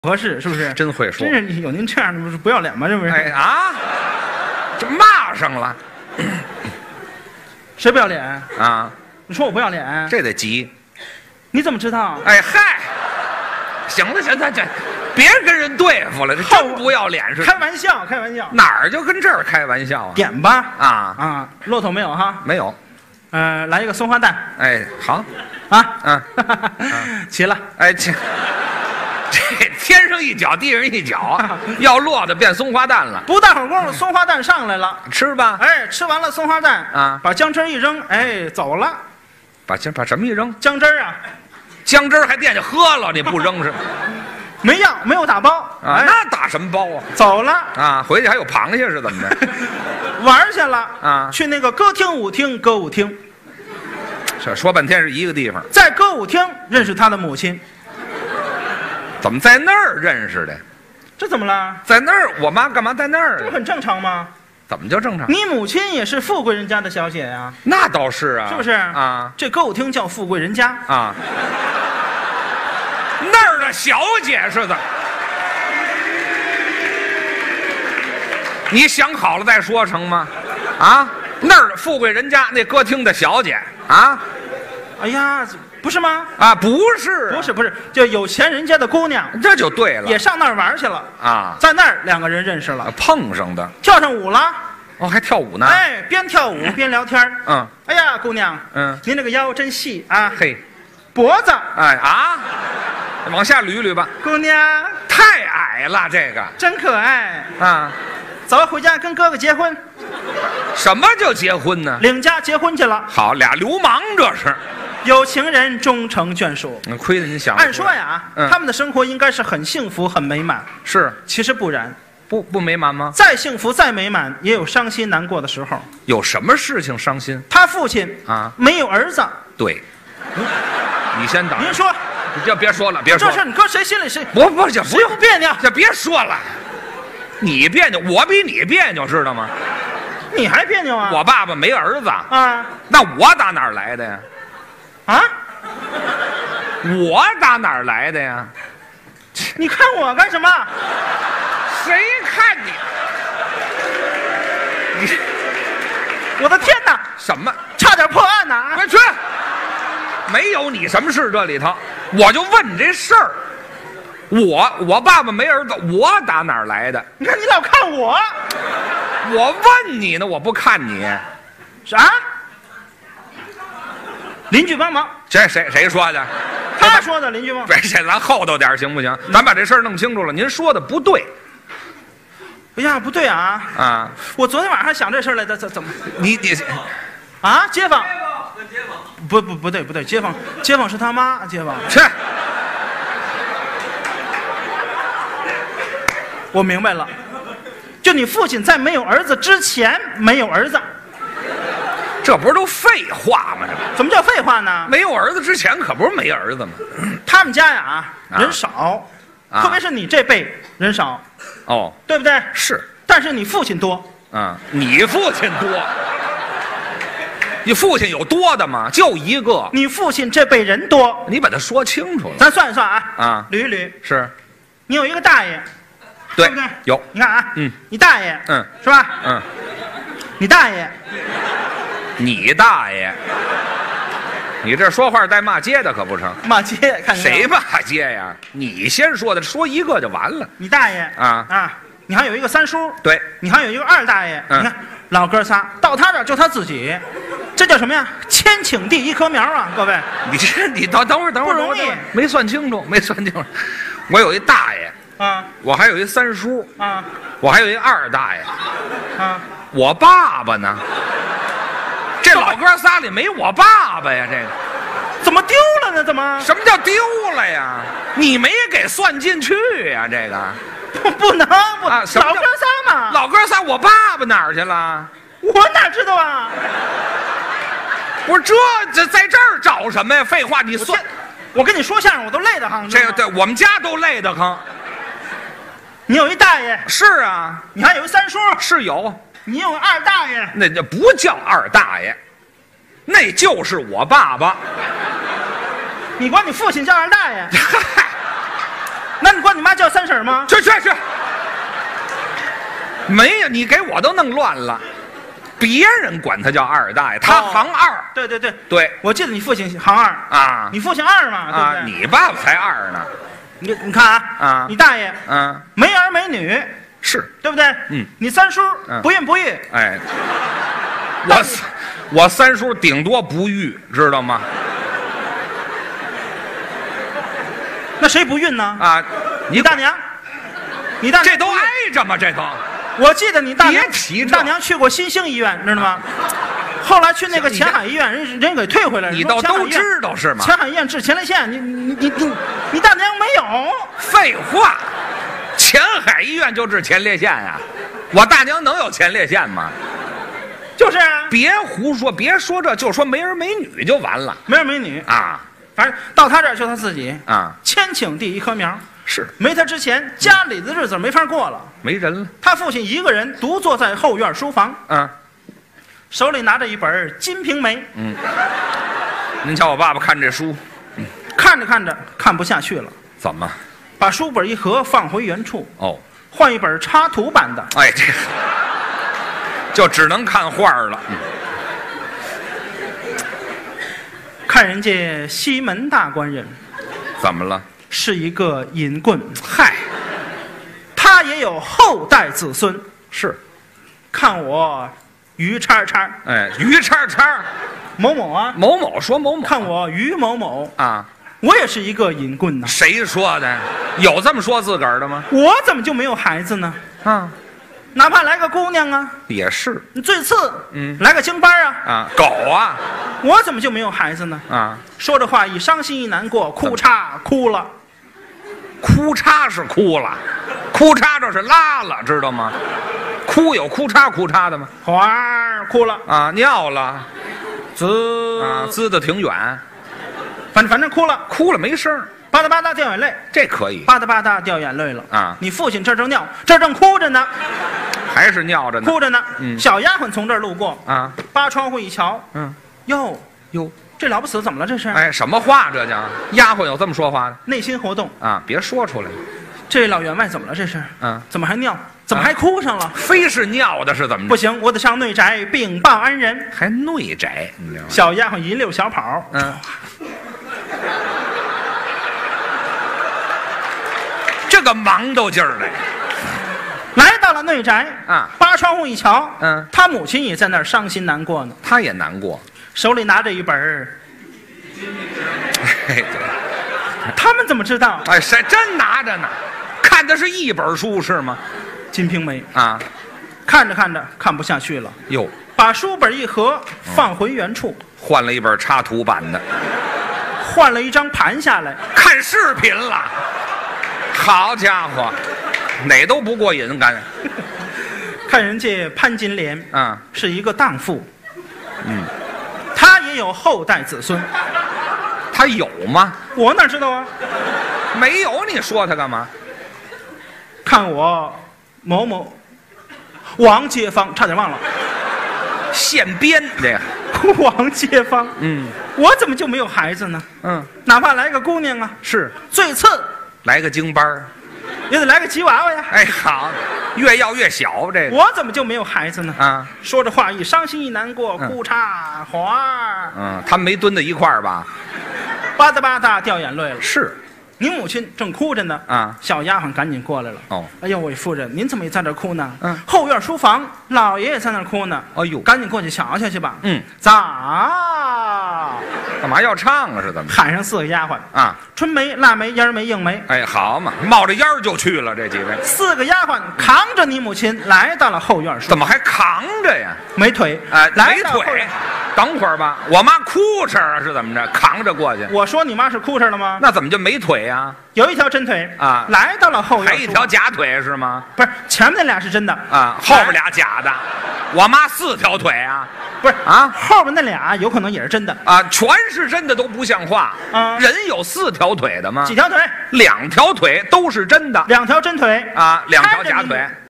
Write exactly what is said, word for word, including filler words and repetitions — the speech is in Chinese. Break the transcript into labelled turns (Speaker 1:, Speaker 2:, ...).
Speaker 1: 合适，是不是？
Speaker 2: 真会说，
Speaker 1: 真是有您这样的，不是不要脸吗？这不是？
Speaker 2: 哎啊，这骂上了
Speaker 1: 谁不要脸
Speaker 2: 啊？
Speaker 1: 你说我不要脸，
Speaker 2: 这得急。
Speaker 1: 你怎么知道？
Speaker 2: 哎嗨，行了行了，这别跟人对付了，这真不要脸似的。
Speaker 1: 开玩笑，开玩笑，
Speaker 2: 哪儿就跟这儿开玩笑啊？
Speaker 1: 点吧
Speaker 2: 啊
Speaker 1: 啊，骆驼没有哈？
Speaker 2: 没有。
Speaker 1: 呃，来一个松花蛋。
Speaker 2: 哎，好
Speaker 1: 啊，
Speaker 2: 嗯，
Speaker 1: 齐了。
Speaker 2: 哎，这这天上一脚地上一脚，要落的变松花蛋了。
Speaker 1: 不大会儿功夫，松花蛋上来了，
Speaker 2: 吃吧。
Speaker 1: 哎，吃完了松花蛋
Speaker 2: 啊，
Speaker 1: 把姜汁一扔，哎，走了。
Speaker 2: 把姜把什么一扔？
Speaker 1: 姜汁啊，
Speaker 2: 姜汁还惦记喝了，你不扔是？
Speaker 1: 没要，没有打包
Speaker 2: 啊，
Speaker 1: 哎、
Speaker 2: 那打什么包啊？
Speaker 1: 走了
Speaker 2: 啊，回去还有螃蟹是怎么着？
Speaker 1: 玩去了
Speaker 2: 啊，
Speaker 1: 去那个歌厅舞厅，歌舞厅。
Speaker 2: 这说半天是一个地方，
Speaker 1: 在歌舞厅认识他的母亲。
Speaker 2: 怎么在那儿认识的？
Speaker 1: 这怎么了？
Speaker 2: 在那儿，我妈干嘛在那儿？
Speaker 1: 这不很正常吗？
Speaker 2: 怎么就正常？
Speaker 1: 你母亲也是富贵人家的小姐呀、啊，
Speaker 2: 那倒是啊，
Speaker 1: 是不是
Speaker 2: 啊？
Speaker 1: 这歌舞厅叫富贵人家
Speaker 2: 啊，那儿的小姐是的。你想好了再说成吗？啊，那儿的富贵人家那歌厅的小姐啊？
Speaker 1: 哎呀，不是吗？
Speaker 2: 啊，不是、啊，
Speaker 1: 不是不是，就有钱人家的姑娘，
Speaker 2: 这就对了，
Speaker 1: 也上那儿玩去了
Speaker 2: 啊，
Speaker 1: 在那儿两个人认识了，
Speaker 2: 碰上的，
Speaker 1: 跳上舞了。
Speaker 2: 哦，还跳舞呢？
Speaker 1: 哎，边跳舞边聊天。
Speaker 2: 嗯，
Speaker 1: 哎呀，姑娘，
Speaker 2: 嗯，
Speaker 1: 您那个腰真细啊，
Speaker 2: 嘿，
Speaker 1: 脖子，
Speaker 2: 哎啊，往下捋捋吧。
Speaker 1: 姑娘
Speaker 2: 太矮了，这个
Speaker 1: 真可爱
Speaker 2: 啊。
Speaker 1: 走，回家跟哥哥结婚。
Speaker 2: 什么叫结婚呢？
Speaker 1: 领家结婚去了。
Speaker 2: 好，俩流氓这是。
Speaker 1: 有情人终成眷属。
Speaker 2: 亏得您想。
Speaker 1: 按说呀、
Speaker 2: 嗯，
Speaker 1: 他们的生活应该是很幸福、很美满。
Speaker 2: 是，
Speaker 1: 其实不然。
Speaker 2: 不不美满吗？
Speaker 1: 再幸福、再美满，也有伤心难过的时候。
Speaker 2: 有什么事情伤心？
Speaker 1: 他父亲啊，没有儿子。
Speaker 2: 对。你先等。
Speaker 1: 您说。
Speaker 2: 你就别说了，别说了。
Speaker 1: 这事你搁谁心里谁？
Speaker 2: 不不，这
Speaker 1: 谁不别扭？
Speaker 2: 这别说了。你别扭，我比你别扭，知道吗？
Speaker 1: 你还别扭啊？
Speaker 2: 我爸爸没儿子
Speaker 1: 啊，
Speaker 2: 那我打哪儿来的呀？
Speaker 1: 啊？
Speaker 2: 我打哪儿来的呀？
Speaker 1: 你看我干什么？
Speaker 2: 谁看你？你，
Speaker 1: 我的天哪！
Speaker 2: 什么？
Speaker 1: 差点破案呢！
Speaker 2: 快去！没有你什么事这里头，我就问你这事儿。我我爸爸没儿子，我打哪儿来的？
Speaker 1: 你看你老看我，
Speaker 2: 我问你呢，我不看你。
Speaker 1: 啥？邻居帮忙。
Speaker 2: 这谁谁说的？
Speaker 1: 他说的，邻居帮忙。
Speaker 2: 别，这咱厚道点行不行？咱把这事儿弄清楚了。您说的不对。
Speaker 1: 哎呀，不对啊！
Speaker 2: 啊，
Speaker 1: 我昨天晚上还想这事儿来的，怎怎么？
Speaker 2: 你你
Speaker 1: 啊，街坊。跟街坊。不不不对不对，街坊街坊是他妈，街坊。
Speaker 2: 去。
Speaker 1: 我明白了，就你父亲在没有儿子之前没有儿子，
Speaker 2: 这不是都废话吗？这
Speaker 1: 怎么叫废话呢？
Speaker 2: 没有儿子之前可不是没儿子吗？
Speaker 1: 他们家呀人少，
Speaker 2: 啊、
Speaker 1: 特别是你这辈人少，
Speaker 2: 哦，
Speaker 1: 对不对？
Speaker 2: 是，
Speaker 1: 但是你父亲多
Speaker 2: 啊，你父亲多，你父亲有多的吗？就一个。
Speaker 1: 你父亲这辈人多，
Speaker 2: 你把它说清楚了。
Speaker 1: 咱算一算啊，
Speaker 2: 啊，
Speaker 1: 捋一捋，
Speaker 2: 是，
Speaker 1: 你有一个大爷。
Speaker 2: 对，
Speaker 1: 对不对？
Speaker 2: 有，
Speaker 1: 你看啊，
Speaker 2: 嗯，
Speaker 1: 你大爷，
Speaker 2: 嗯，
Speaker 1: 是吧？
Speaker 2: 嗯，
Speaker 1: 你大爷，
Speaker 2: 你大爷，你这说话带骂街的可不成？
Speaker 1: 骂街，看
Speaker 2: 谁骂街呀？你先说的，说一个就完了。
Speaker 1: 你大爷
Speaker 2: 啊
Speaker 1: 啊，你还有一个三叔，
Speaker 2: 对，
Speaker 1: 你还有一个二大爷，
Speaker 2: 嗯、
Speaker 1: 你看老哥仨，到他这儿就他自己，这叫什么呀？千顷地一棵苗啊，各位，
Speaker 2: 你这你等等会儿，等会儿，
Speaker 1: 不容易，
Speaker 2: 没算清楚，没算清楚。我有一大爷。
Speaker 1: 啊，
Speaker 2: 我还有一三叔
Speaker 1: 啊，
Speaker 2: 我还有一二大爷
Speaker 1: 啊，
Speaker 2: 我爸爸呢？这老哥仨里没我爸爸呀？这个
Speaker 1: 怎么丢了呢？怎么？
Speaker 2: 什么叫丢了呀？你没给算进去呀？这个
Speaker 1: 不不能不、啊、老哥仨嘛，
Speaker 2: 老哥仨，我爸爸哪儿去了？
Speaker 1: 我哪知道啊？
Speaker 2: 不是这这在这儿找什么呀？废话，你算。
Speaker 1: 我跟你说相声，我都累得慌。
Speaker 2: 这个对我们家都累得慌。
Speaker 1: 你有一大爷，
Speaker 2: 是啊，
Speaker 1: 你还有一三叔，
Speaker 2: 是有，
Speaker 1: 你有二大爷，
Speaker 2: 那就不叫二大爷，那就是我爸爸。
Speaker 1: 你管你父亲叫二大爷？ 那你管你妈叫三婶吗？
Speaker 2: 去去去，没有，你给我都弄乱了。别人管他叫二大爷，他行二。
Speaker 1: 对对对
Speaker 2: 对，
Speaker 1: 我记得你父亲行二
Speaker 2: 啊，
Speaker 1: 你父亲二嘛，对不
Speaker 2: 啊，
Speaker 1: 对？
Speaker 2: 你爸爸才二呢。
Speaker 1: 你你看啊，
Speaker 2: 啊
Speaker 1: 你大爷
Speaker 2: 嗯，
Speaker 1: 没儿没女，
Speaker 2: 是，
Speaker 1: 对不对？
Speaker 2: 嗯，
Speaker 1: 你三叔
Speaker 2: 嗯
Speaker 1: 不孕不育，
Speaker 2: 哎，我我三叔顶多不育，知道吗？
Speaker 1: 那谁不孕呢？
Speaker 2: 啊，
Speaker 1: 你大娘，你大娘
Speaker 2: 这都挨着吗？这都
Speaker 1: 我记得你大娘
Speaker 2: 别提这
Speaker 1: 你大娘去过新兴医院，知道吗？后来去那个前海医院，人人给退回来了。
Speaker 2: 你倒都知道是吗？
Speaker 1: 前海医院治前列腺，你你你你你大娘没有？
Speaker 2: 废话，前海医院就治前列腺呀、啊，我大娘能有前列腺吗？
Speaker 1: 就是啊，
Speaker 2: 别胡说，别说这，就说没儿没女就完了
Speaker 1: 没儿没女，
Speaker 2: 啊
Speaker 1: 反正到他这儿就他自己
Speaker 2: 啊，
Speaker 1: 千顷地一棵苗。
Speaker 2: 是
Speaker 1: 没他之前，家里的日子没法过了。
Speaker 2: 没人了。
Speaker 1: 他父亲一个人独坐在后院书房，
Speaker 2: 嗯
Speaker 1: 手里拿着一本《金瓶梅》，
Speaker 2: 嗯，您瞧我爸爸看这书，
Speaker 1: 看着看着看不下去了，
Speaker 2: 怎么？
Speaker 1: 把书本一合放回原处，
Speaker 2: 哦，
Speaker 1: 换一本插图版的。
Speaker 2: 哎，这就只能看画了。嗯
Speaker 1: 看人家西门大官人
Speaker 2: 怎么了？
Speaker 1: 是一个淫棍，
Speaker 2: 嗨，
Speaker 1: 他也有后代子孙。
Speaker 2: 是，
Speaker 1: 看我于叉叉
Speaker 2: 哎，于叉叉
Speaker 1: 某某啊，
Speaker 2: 某某说某某，
Speaker 1: 看我于某某，
Speaker 2: 啊，
Speaker 1: 我也是一个淫棍呐。
Speaker 2: 谁说的？有这么说自个儿的吗？
Speaker 1: 我怎么就没有孩子呢？
Speaker 2: 啊，
Speaker 1: 哪怕来个姑娘啊，
Speaker 2: 也是
Speaker 1: 你最次，
Speaker 2: 嗯
Speaker 1: 来个京班啊，
Speaker 2: 啊，狗啊
Speaker 1: 我怎么就没有孩子呢？
Speaker 2: 啊，
Speaker 1: 说这话一伤心一难过，哭嚓哭了。
Speaker 2: 哭嚓是哭了，哭嚓这是拉了，知道吗？哭有哭嚓哭嚓的吗？
Speaker 1: 花儿哭了，
Speaker 2: 啊，尿了
Speaker 1: 滋
Speaker 2: 啊，滋的挺远，
Speaker 1: 反正反正哭了，
Speaker 2: 哭了没声儿，
Speaker 1: 吧嗒吧嗒掉眼泪，
Speaker 2: 这可以
Speaker 1: 吧嗒吧嗒掉眼泪了
Speaker 2: 啊
Speaker 1: 你父亲这正尿，这正哭着呢，
Speaker 2: 还是尿着呢？
Speaker 1: 哭着呢。
Speaker 2: 嗯
Speaker 1: 小丫鬟从这儿路过，
Speaker 2: 啊，
Speaker 1: 扒窗户一瞧，
Speaker 2: 嗯，
Speaker 1: 哟，
Speaker 2: 哟，
Speaker 1: 这老不死怎么了？这是
Speaker 2: 哎，什么话这叫？丫鬟有这么说话的
Speaker 1: 内心活动。
Speaker 2: 啊？别说出来，
Speaker 1: 这老员外怎么了？这是
Speaker 2: 嗯，
Speaker 1: 怎么还尿？怎么还哭上了？
Speaker 2: 非是尿的是怎么着？
Speaker 1: 不行，我得上内宅禀报安人。
Speaker 2: 还内宅，你知道吗？
Speaker 1: 小丫鬟一溜小跑，
Speaker 2: 嗯，这个忙都劲儿来，
Speaker 1: 来到了内宅
Speaker 2: 啊
Speaker 1: 扒窗户一瞧，
Speaker 2: 嗯
Speaker 1: 他母亲也在那儿伤心难过呢，
Speaker 2: 他也难过。
Speaker 1: 手里拿着一本儿
Speaker 2: 哎，对，
Speaker 1: 他们怎么知道《
Speaker 2: 哎，谁真拿着呢？看的是一本书是吗？
Speaker 1: 金瓶梅》？
Speaker 2: 啊，
Speaker 1: 看着看着看不下去了，
Speaker 2: 哟，
Speaker 1: 把书本一合放回原处，
Speaker 2: 换了一本插图版的，
Speaker 1: 换了一张盘下来，
Speaker 2: 看视频了。好家伙，哪都不过瘾，干
Speaker 1: 看人家潘金莲
Speaker 2: 啊，
Speaker 1: 是一个荡妇，
Speaker 2: 嗯，
Speaker 1: 她也有后代子孙，
Speaker 2: 他有吗？
Speaker 1: 我哪知道啊？
Speaker 2: 没有，你说他干嘛？
Speaker 1: 看我某某王街坊，差点忘了
Speaker 2: 现编这个，
Speaker 1: 王街坊，
Speaker 2: 嗯
Speaker 1: 我怎么就没有孩子呢？
Speaker 2: 嗯，
Speaker 1: 哪怕来个姑娘啊，
Speaker 2: 是
Speaker 1: 最次
Speaker 2: 来个京班儿，
Speaker 1: 也得来个吉娃娃呀。
Speaker 2: 哎，好，越要越小这个
Speaker 1: 我怎么就没有孩子呢？
Speaker 2: 啊，
Speaker 1: 说着话一伤心一难过，
Speaker 2: 嗯
Speaker 1: 哭嚓花儿，
Speaker 2: 嗯，他们没蹲在一块儿吧？
Speaker 1: 吧嗒吧嗒掉眼泪了。
Speaker 2: 是
Speaker 1: 您母亲正哭着呢，
Speaker 2: 啊，
Speaker 1: 小丫鬟赶紧过来了。
Speaker 2: 哦，
Speaker 1: 哎呦，喂，夫人，您怎么也在这儿哭呢？
Speaker 2: 嗯
Speaker 1: 后院书房老爷也在那儿哭呢。
Speaker 2: 哎呦，
Speaker 1: 赶紧过去瞧瞧去吧。
Speaker 2: 嗯，
Speaker 1: 咋？
Speaker 2: 干嘛要唱啊？是怎么着？
Speaker 1: 喊上四个丫鬟，
Speaker 2: 啊，
Speaker 1: 春梅、腊梅、烟儿梅、映梅，
Speaker 2: 哎，好嘛，冒着烟儿就去了，这几位
Speaker 1: 四个丫鬟扛着你母亲来到了后院书
Speaker 2: 怎么还扛着呀？
Speaker 1: 没腿？
Speaker 2: 哎，没
Speaker 1: 来到后
Speaker 2: 腿
Speaker 1: 院。
Speaker 2: 等会儿吧，我妈哭哧啊，是怎么着？扛着过去，
Speaker 1: 我说你妈是哭哧了吗？
Speaker 2: 那怎么就没腿呀？
Speaker 1: 有一条真腿
Speaker 2: 啊
Speaker 1: 来到了后院
Speaker 2: 还一
Speaker 1: 书
Speaker 2: 条假腿是吗？
Speaker 1: 不是前面那俩是真的
Speaker 2: 啊，后边俩假的。我妈四条腿啊，
Speaker 1: 不是
Speaker 2: 啊
Speaker 1: 后边那俩有可能也是真的。
Speaker 2: 啊，全是真的都不像话。
Speaker 1: 啊
Speaker 2: 人有四条腿的吗？
Speaker 1: 几条腿？
Speaker 2: 两条腿都是真的
Speaker 1: 两条真腿
Speaker 2: 啊，两条假
Speaker 1: 看着你
Speaker 2: 腿。